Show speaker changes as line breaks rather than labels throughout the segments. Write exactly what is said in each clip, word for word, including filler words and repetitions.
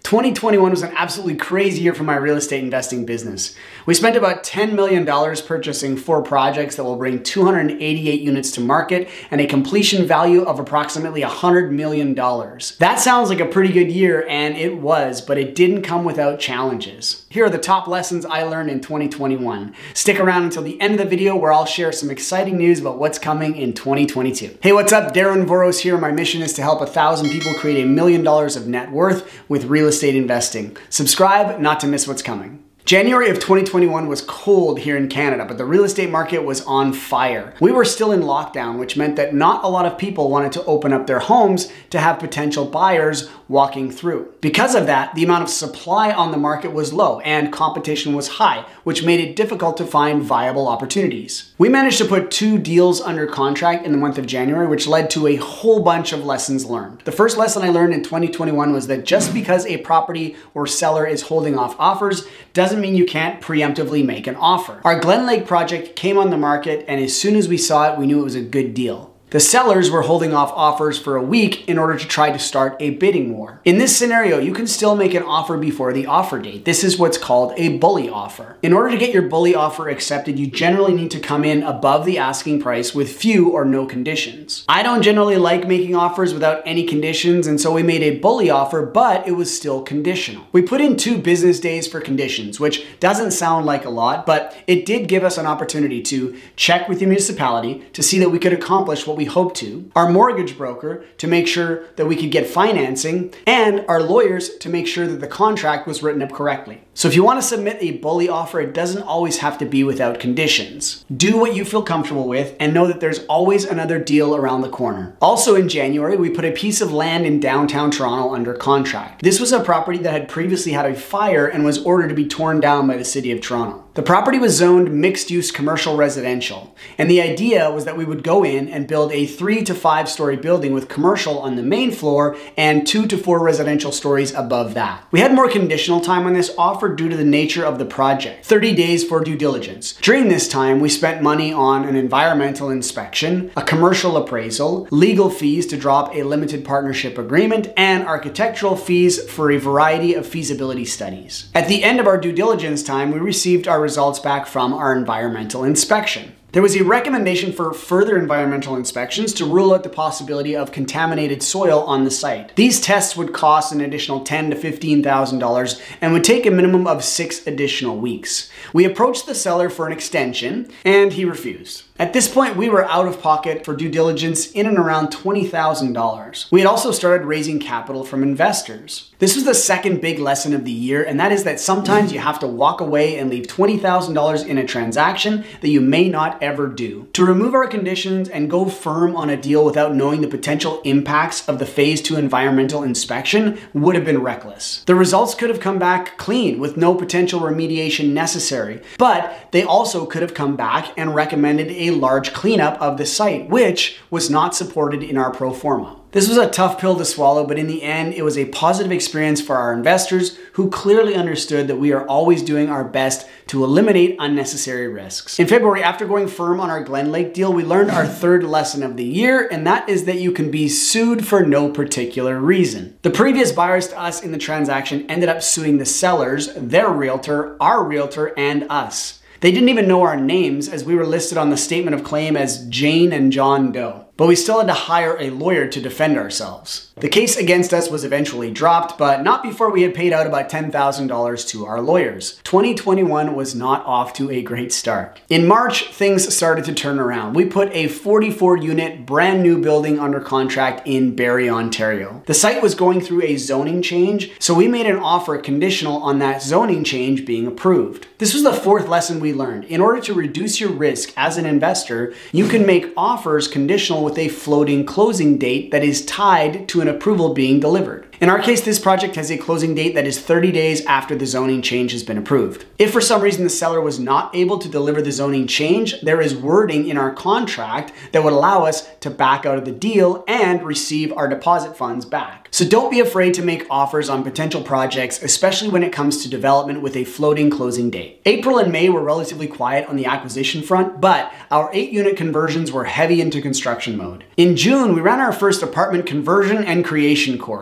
twenty twenty-one was an absolutely crazy year for my real estate investing business. We spent about ten million dollars purchasing four projects that will bring two hundred eighty-eight units to market and a completion value of approximately one hundred million dollars. That sounds like a pretty good year, and it was, but it didn't come without challenges. Here are the top lessons I learned in twenty twenty-one. Stick around until the end of the video where I'll share some exciting news about what's coming in twenty twenty-two. Hey, what's up? Darren Voros here. My mission is to help a thousand people create a million dollars of net worth with real estate investing. Subscribe not to miss what's coming. January of twenty twenty-one was cold here in Canada, but the real estate market was on fire. We were still in lockdown, which meant that not a lot of people wanted to open up their homes to have potential buyers walking through. Because of that, the amount of supply on the market was low and competition was high, which made it difficult to find viable opportunities. We managed to put two deals under contract in the month of January, which led to a whole bunch of lessons learned. The first lesson I learned in twenty twenty-one was that just because a property or seller is holding off offers doesn't mean you can't preemptively make an offer. Our Glen Lake project came on the market, and as soon as we saw it, we knew it was a good deal. The sellers were holding off offers for a week in order to try to start a bidding war. In this scenario, you can still make an offer before the offer date. This is what's called a bully offer. In order to get your bully offer accepted, you generally need to come in above the asking price with few or no conditions. I don't generally like making offers without any conditions, and so we made a bully offer, but it was still conditional. We put in two business days for conditions, which doesn't sound like a lot, but it did give us an opportunity to check with the municipality to see that we could accomplish what we hoped to, our mortgage broker to make sure that we could get financing, and our lawyers to make sure that the contract was written up correctly. So if you want to submit a bully offer, it doesn't always have to be without conditions. Do what you feel comfortable with and know that there's always another deal around the corner. Also in January, we put a piece of land in downtown Toronto under contract. This was a property that had previously had a fire and was ordered to be torn down by the City of Toronto. The property was zoned mixed-use commercial residential, and the idea was that we would go in and build a three to five story building with commercial on the main floor and two to four residential stories above that. We had more conditional time on this offer due to the nature of the project, thirty days for due diligence. During this time, we spent money on an environmental inspection, a commercial appraisal, legal fees to drop a limited partnership agreement, and architectural fees for a variety of feasibility studies. At the end of our due diligence time, we received our results back from our environmental inspection. There was a recommendation for further environmental inspections to rule out the possibility of contaminated soil on the site. These tests would cost an additional ten thousand to fifteen thousand dollars and would take a minimum of six additional weeks. We approached the seller for an extension, and he refused. At this point, we were out of pocket for due diligence in and around twenty thousand dollars. We had also started raising capital from investors. This was the second big lesson of the year, and that is that sometimes you have to walk away and leave twenty thousand dollars in a transaction that you may not ever do. To remove our conditions and go firm on a deal without knowing the potential impacts of the phase two environmental inspection would have been reckless. The results could have come back clean with no potential remediation necessary, but they also could have come back and recommended a large cleanup of the site, which was not supported in our pro forma. This was a tough pill to swallow, but in the end, it was a positive experience for our investors who clearly understood that we are always doing our best to eliminate unnecessary risks. In February, after going firm on our Glen Lake deal, we learned our third lesson of the year, and that is that you can be sued for no particular reason. The previous buyers to us in the transaction ended up suing the sellers, their realtor, our realtor, and us. They didn't even know our names as we were listed on the statement of claim as Jane and John Doe. But we still had to hire a lawyer to defend ourselves. The case against us was eventually dropped, but not before we had paid out about ten thousand dollars to our lawyers. twenty twenty-one was not off to a great start. In March, things started to turn around. We put a forty-four unit brand new building under contract in Barrie, Ontario. The site was going through a zoning change, so we made an offer conditional on that zoning change being approved. This was the fourth lesson we learned. In order to reduce your risk as an investor, you can make offers conditional with a floating closing date that is tied to an approval being delivered. In our case, this project has a closing date that is thirty days after the zoning change has been approved. If for some reason the seller was not able to deliver the zoning change, there is wording in our contract that would allow us to back out of the deal and receive our deposit funds back. So don't be afraid to make offers on potential projects, especially when it comes to development with a floating closing date. April and May were relatively quiet on the acquisition front, but our eight unit conversions were heavy into construction mode. In June, we ran our first apartment conversion and creation course.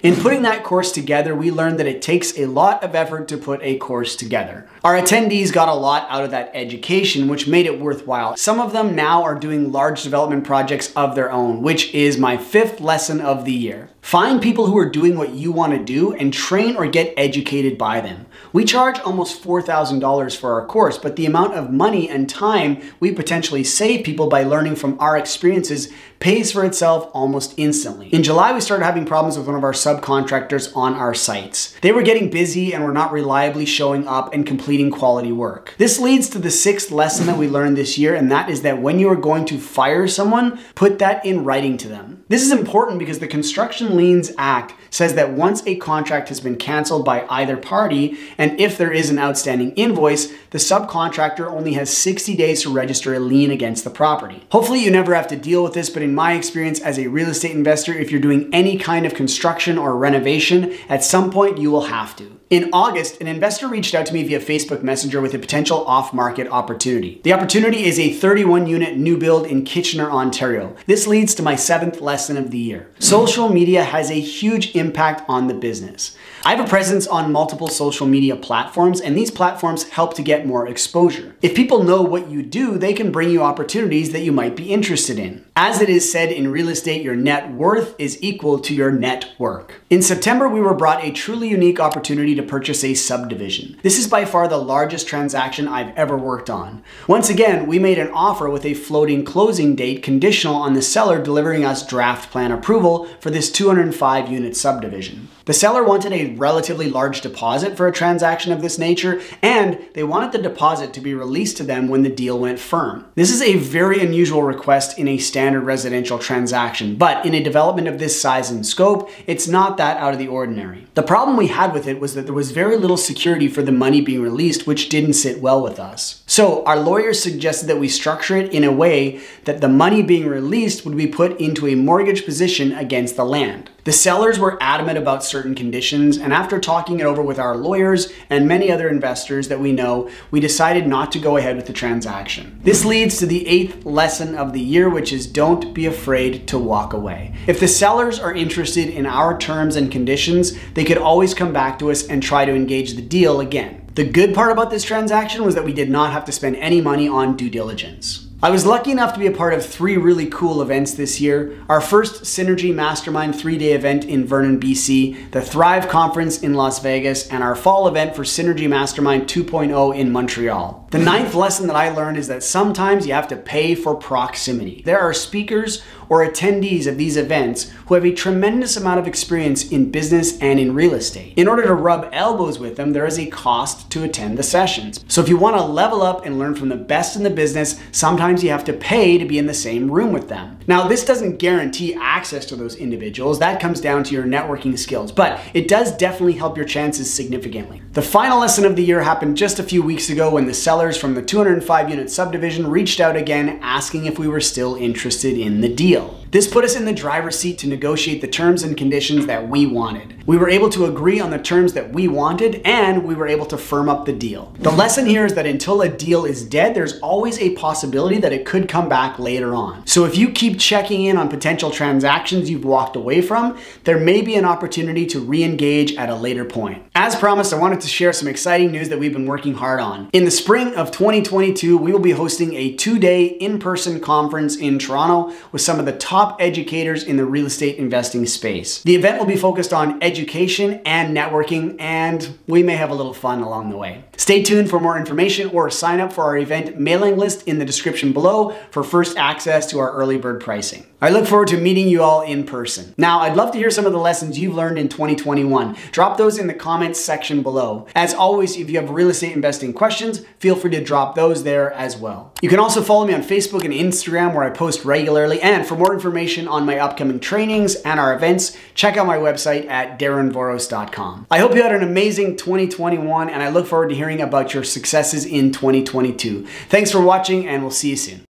In putting that course together, we learned that it takes a lot of effort to put a course together. Our attendees got a lot out of that education, which made it worthwhile. Some of them now are doing large development projects of their own, which is my fifth lesson of the year. Find people who are doing what you want to do and train or get educated by them. We charge almost four thousand dollars for our course, but the amount of money and time we potentially save people by learning from our experiences pays for itself almost instantly. In July, we started having problems with one of our subcontractors on our sites. They were getting busy and were not reliably showing up and completing quality work. This leads to the sixth lesson that we learned this year, and that is that when you are going to fire someone, put that in writing to them. This is important because the Construction Liens Act says that once a contract has been canceled by either party, and if there is an outstanding invoice, the subcontractor only has sixty days to register a lien against the property. Hopefully you never have to deal with this, but in my experience as a real estate investor, if you're doing any kind of construction or renovation, at some point you will have to. In August, an investor reached out to me via Facebook Messenger with a potential off-market opportunity. The opportunity is a thirty-one unit new build in Kitchener, Ontario. This leads to my seventh lesson of the year. Social media has a huge impact on the business. I have a presence on multiple social media platforms, and these platforms help to get more exposure. If people know what you do, they can bring you opportunities that you might be interested in. As it is said in real estate, your net worth is equal to your net work. In September, we were brought a truly unique opportunity to purchase a subdivision. This is by far the largest transaction I've ever worked on. Once again, we made an offer with a floating closing date conditional on the seller delivering us draft plan approval for this two hundred five unit subdivision. The seller wanted a relatively large deposit for a transaction of this nature, and they wanted the deposit to be released to them when the deal went firm. This is a very unusual request in a standard residential transaction, but in a development of this size and scope, it's not that out of the ordinary. The problem we had with it was that there was very little security for the money being released, which didn't sit well with us. So our lawyers suggested that we structure it in a way that the money being released would be put into a mortgage position against the land. The sellers were adamant about certain conditions, and after talking it over with our lawyers and many other investors that we know, we decided not to go ahead with the transaction. This leads to the eighth lesson of the year, which is don't be afraid to walk away. If the sellers are interested in our terms and conditions, they could always come back to us and try to engage the deal again. The good part about this transaction was that we did not have to spend any money on due diligence. I was lucky enough to be a part of three really cool events this year. Our first Synergy Mastermind three-day event in Vernon, B C, the Thrive Conference in Las Vegas, and our fall event for Synergy Mastermind two point oh in Montreal. The ninth lesson that I learned is that sometimes you have to pay for proximity. There are speakers or attendees of these events who have a tremendous amount of experience in business and in real estate. In order to rub elbows with them, there is a cost to attend the sessions. So if you want to level up and learn from the best in the business, sometimes you have to pay to be in the same room with them. Now, this doesn't guarantee access to those individuals. That comes down to your networking skills, but it does definitely help your chances significantly. The final lesson of the year happened just a few weeks ago when the sellers from the two hundred five unit subdivision reached out again asking if we were still interested in the deal. This put us in the driver's seat to negotiate the terms and conditions that we wanted. We were able to agree on the terms that we wanted, and we were able to firm up the deal. The lesson here is that until a deal is dead, there's always a possibility that it could come back later on. So if you keep checking in on potential transactions you've walked away from, there may be an opportunity to re-engage at a later point. As promised, I wanted to share some exciting news that we've been working hard on. In the spring of twenty twenty-two, we will be hosting a two-day in-person conference in Toronto with some of the top educators in the real estate investing space. The event will be focused on education and networking, and we may have a little fun along the way. Stay tuned for more information or sign up for our event mailing list in the description below for first access to our early bird pricing. I look forward to meeting you all in person. Now, I'd love to hear some of the lessons you've learned in twenty twenty-one. Drop those in the comments section below. As always, if you have real estate investing questions, feel free to drop those there as well. You can also follow me on Facebook and Instagram where I post regularly, and for more information on my upcoming trainings and our events, check out my website at darren voros dot com. I hope you had an amazing twenty twenty-one, and I look forward to hearing about your successes in twenty twenty-two. Thanks for watching, and we'll see you soon.